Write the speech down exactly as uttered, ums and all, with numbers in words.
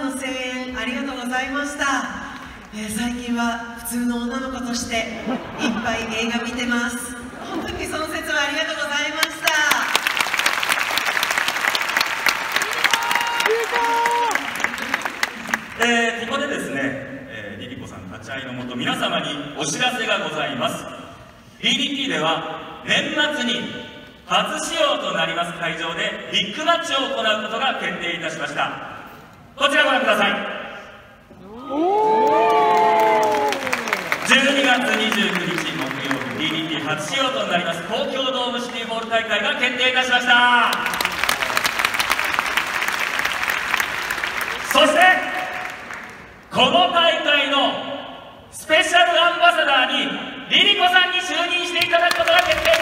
の声援ありがとうございました。えー、最近は普通の女の子としていっぱい映画見てます。本当にその説はありがとうございました。 えー、ここでですね、えー、リリコさん立ち会いのもと皆様にお知らせがございます。 ディーディーティー では年末に初使用となります会場でビッグマッチを行うことが決定いたしました。こちらご覧ください。じゅうにがつにじゅうくにち木曜日 ディーディーティー 初使用となります東京ドームシティホール大会が決定いたしました。そしてこの大会のスペシャルアンバサダーにリリコさんに就任していただくことが決定